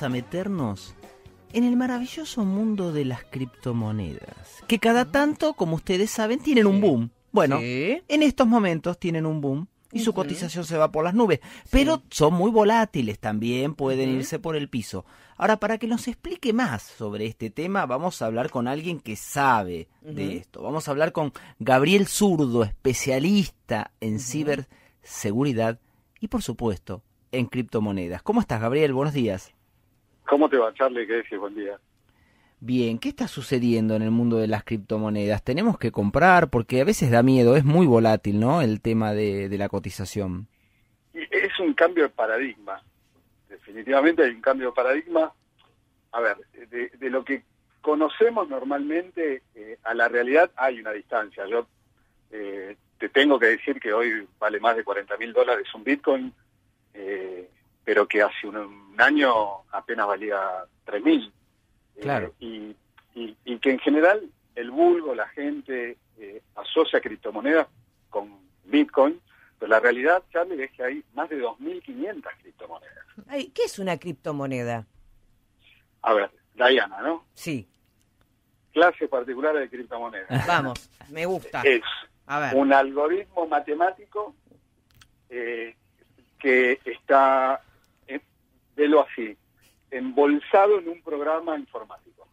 vamos a meternos en el maravilloso mundo de las criptomonedas, que cada tanto, como ustedes saben, tienen un boom. Bueno, en estos momentos tienen un boom y su cotización se va por las nubes, pero son muy volátiles también, pueden irse por el piso. Ahora, para que nos explique más sobre este tema, vamos a hablar con alguien que sabe de esto. Vamos a hablar con Gabriel Zurdo, especialista en ciberseguridad y, por supuesto, en criptomonedas. ¿Cómo estás, Gabriel? Buenos días. ¿Cómo te va, Charlie? ¿Qué decís? Buen día. Bien, ¿qué está sucediendo en el mundo de las criptomonedas? ¿Tenemos que comprar? Porque a veces da miedo, es muy volátil, ¿no?, el tema de la cotización. Es un cambio de paradigma. Definitivamente hay un cambio de paradigma. A ver, de lo que conocemos normalmente a la realidad hay una distancia. Yo te tengo que decir que hoy vale más de $40.000 un Bitcoin, pero que hace un año apenas valía 3.000. Claro. Y que en general el vulgo, la gente, asocia criptomonedas con Bitcoin, pero la realidad, Charlie, es que hay más de 2.500 criptomonedas. Ay, ¿qué es una criptomoneda? A ver, Diana, ¿no? Sí. Clase particular de criptomonedas. Vamos, me gusta. Es A ver. un algoritmo matemático que está, velo así, embolsado en un programa informático.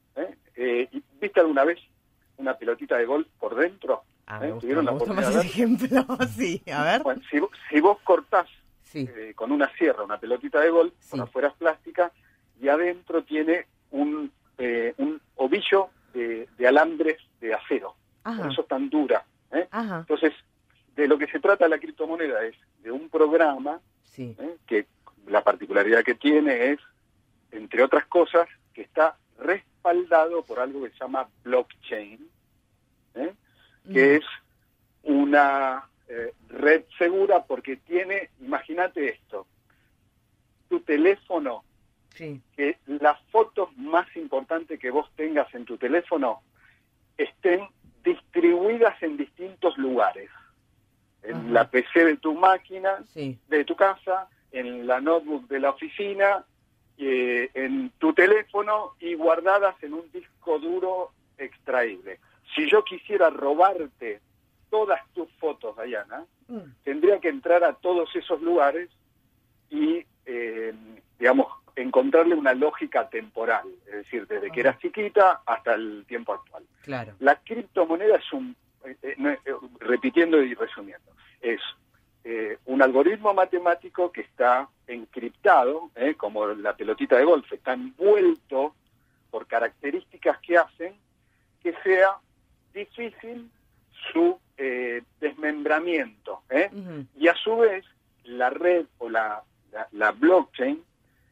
¿Viste alguna vez una pelotita de golf por dentro? Me gusta, ¿Tuvieron la más oportunidad ese de verlo? ejemplo. Sí, a ver. Bueno, si vos cortás Sí. con una sierra una pelotita de golf, por afuera es plástica, y adentro tiene un ovillo de alambres de acero. Ajá. Por eso es tan dura. Ajá. Entonces, de lo que se trata la criptomoneda es de un programa Sí. que la particularidad que tiene es, entre otras cosas, que está respaldado por algo que se llama blockchain, que es una red segura porque tiene, imagínate esto, tu teléfono, que las fotos más importantes que vos tengas en tu teléfono estén distribuidas en distintos lugares. En la PC de tu máquina, de tu casa, en la notebook de la oficina, en tu teléfono y guardadas en un disco duro extraíble. Si yo quisiera robarte todas tus fotos, Diana, tendría que entrar a todos esos lugares y, digamos, encontrarle una lógica temporal, es decir, desde que eras chiquita hasta el tiempo actual. Claro. La criptomoneda es repitiendo y resumiendo, es un algoritmo matemático que está encriptado, como la pelotita de golf, está envuelto por características que hacen que sea difícil su desmembramiento. Y a su vez, la red o la blockchain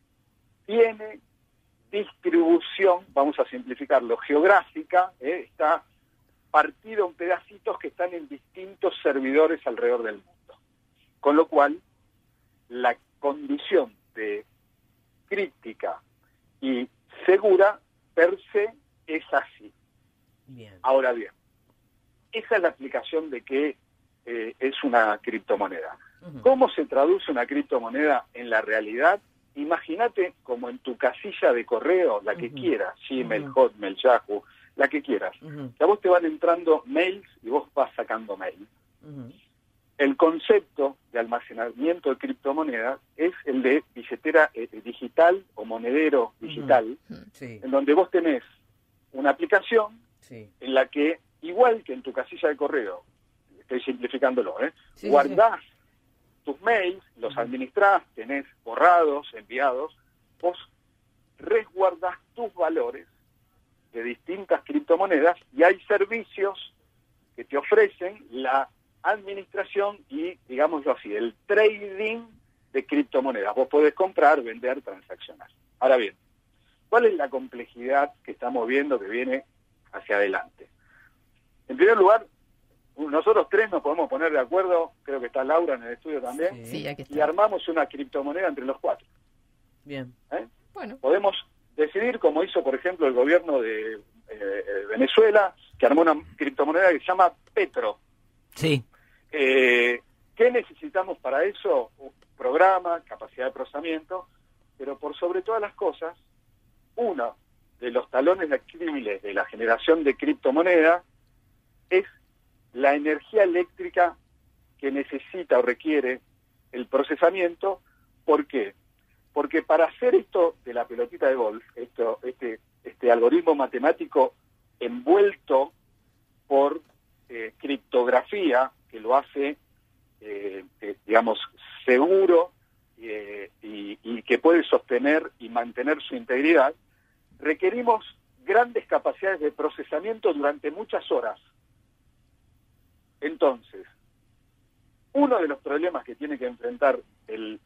tiene distribución, vamos a simplificarlo, geográfica, está partido en pedacitos que están en distintos servidores alrededor del mundo. Con lo cual, la condición de críptica y segura per se es así. Bien. Ahora bien, esa es la aplicación de que es una criptomoneda. ¿Cómo se traduce una criptomoneda en la realidad? Imagínate como en tu casilla de correo, la que quieras, Gmail, Hotmail, Yahoo, la que quieras. Que a vos te van entrando mails y vos vas sacando mail. El concepto de almacenamiento de criptomonedas es el de billetera digital o monedero digital, en donde vos tenés una aplicación en la que, igual que en tu casilla de correo, estoy simplificándolo, guardás tus mails, los administrás, tenés borrados, enviados, vos resguardás tus valores de distintas criptomonedas y hay servicios que te ofrecen la administración y, digámoslo así, el trading de criptomonedas. Vos podés comprar, vender, transaccionar. Ahora bien, ¿cuál es la complejidad que estamos viendo que viene hacia adelante? En primer lugar, nosotros tres nos podemos poner de acuerdo, creo que está Laura en el estudio también, aquí está. y armamos una criptomoneda entre los cuatro. Bien. Bueno. Podemos decidir, como hizo, por ejemplo, el gobierno de Venezuela, que armó una criptomoneda que se llama Petro. Sí. ¿Qué necesitamos para eso? Un programa, capacidad de procesamiento, pero por sobre todas las cosas, uno de los talones de Aquiles de la generación de criptomonedas es la energía eléctrica que necesita o requiere el procesamiento. ¿Por qué? Porque para hacer esto de la pelotita de golf, este algoritmo matemático envuelto por criptografía, que lo hace, digamos, seguro y que puede sostener y mantener su integridad, requerimos grandes capacidades de procesamiento durante muchas horas. Entonces, uno de los problemas que tiene que enfrentar el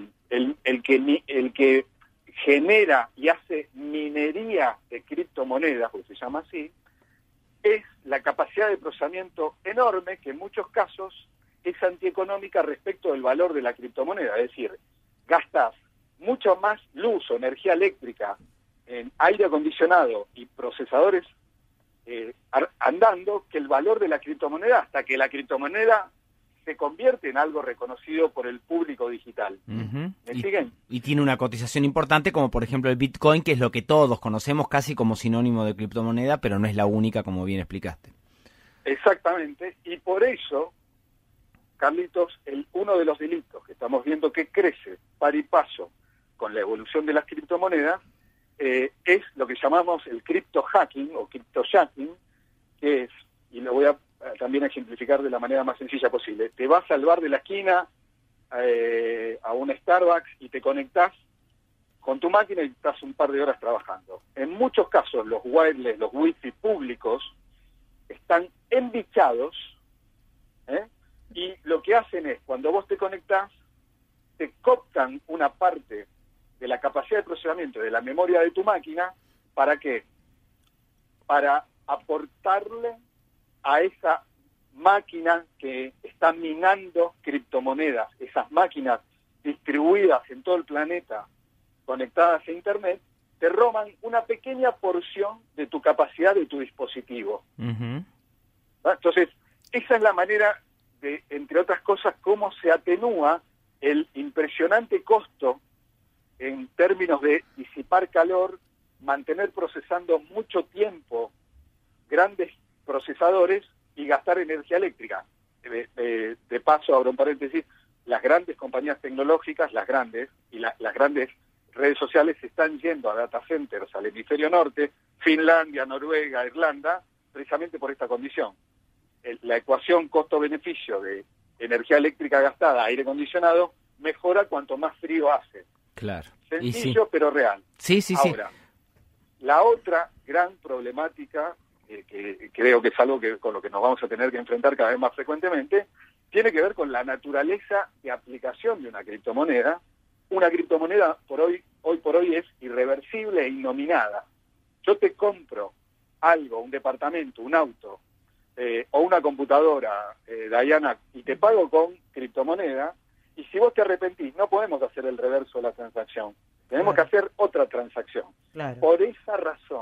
que genera y hace minería de criptomonedas, pues se llama así, es la capacidad de procesamiento enorme, que en muchos casos es antieconómica respecto del valor de la criptomoneda. Es decir, gastas mucho más luz o energía eléctrica en aire acondicionado y procesadores andando que el valor de la criptomoneda, hasta que la criptomoneda se convierte en algo reconocido por el público digital. Uh-huh. ¿Me siguen? Y tiene una cotización importante, como por ejemplo el Bitcoin, que es lo que todos conocemos casi como sinónimo de criptomoneda, pero no es la única, como bien explicaste. Exactamente, y por eso, Carlitos, uno de los delitos que estamos viendo que crece par y paso con la evolución de las criptomonedas, es lo que llamamos el cripto-hacking o cripto-jacking, que es, y lo voy a también ejemplificar de la manera más sencilla posible. Te vas al bar de la esquina, a un Starbucks, y te conectás con tu máquina y estás un par de horas trabajando. En muchos casos los wireless, los wifi públicos, están embichados, y lo que hacen es, cuando vos te conectás, te cooptan una parte de la capacidad de procesamiento de la memoria de tu máquina. ¿Para qué? Para aportarle a esa máquina que está minando criptomonedas, esas máquinas distribuidas en todo el planeta, conectadas a Internet, te roban una pequeña porción de tu capacidad de tu dispositivo. Uh-huh. Entonces, esa es la manera de, entre otras cosas, cómo se atenúa el impresionante costo en términos de disipar calor, mantener procesando mucho tiempo grandes procesadores y gastar energía eléctrica. De paso, abro un paréntesis, las grandes compañías tecnológicas, las grandes, y las grandes redes sociales se están yendo a data centers al hemisferio norte, Finlandia, Noruega, Irlanda, precisamente por esta condición. La ecuación costo-beneficio de energía eléctrica gastada, aire acondicionado, mejora cuanto más frío hace. Claro. Sencillo, pero real. Sí. Ahora, la otra gran problemática, que creo que es algo con lo que nos vamos a tener que enfrentar cada vez más frecuentemente, tiene que ver con la naturaleza de aplicación de una criptomoneda. Una criptomoneda hoy por hoy es irreversible e innominada. Yo te compro algo, un departamento, un auto, o una computadora, Diana, y te pago con criptomoneda, y si vos te arrepentís, no podemos hacer el reverso de la transacción. Tenemos que hacer otra transacción. Claro. Por esa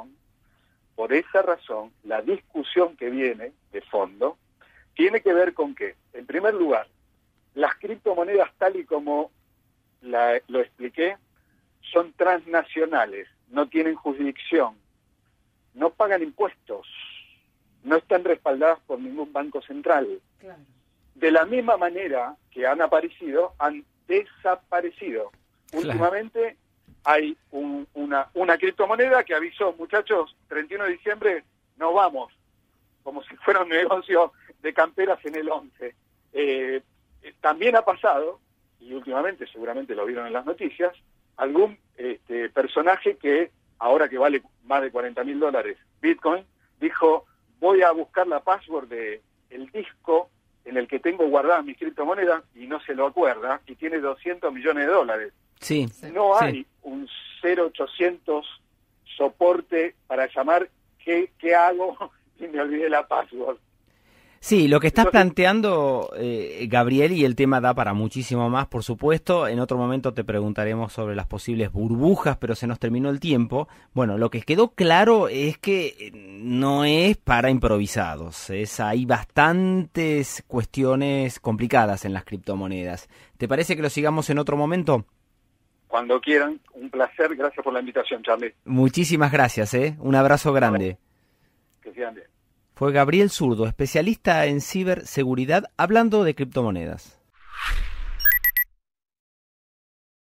razón, la discusión que viene de fondo tiene que ver con que, en primer lugar, las criptomonedas, tal y como lo expliqué, son transnacionales, no tienen jurisdicción, no pagan impuestos, no están respaldadas por ningún banco central. Claro. De la misma manera que han aparecido, han desaparecido. Claro. Últimamente hay una criptomoneda que avisó, muchachos, 31 de diciembre nos vamos, como si fuera un negocio de camperas en el 11. También ha pasado, y últimamente seguramente lo vieron en las noticias, algún personaje que, ahora que vale más de $40,000 Bitcoin, dijo, voy a buscar la password del disco en el que tengo guardada mi criptomoneda, y no se lo acuerda, y tiene $200 millones. Sí. No hay un 0800 soporte para llamar qué hago y me olvidé la password. Sí, lo que estás planteando, Gabriel, y el tema da para muchísimo más, por supuesto. En otro momento te preguntaremos sobre las posibles burbujas, pero se nos terminó el tiempo. Bueno, lo que quedó claro es que no es para improvisados. Hay bastantes cuestiones complicadas en las criptomonedas. ¿Te parece que lo sigamos en otro momento? Cuando quieran, un placer. Gracias por la invitación, Charlie. Muchísimas gracias, Un abrazo grande. Que sigan bien. Fue Gabriel Zurdo, especialista en ciberseguridad, hablando de criptomonedas.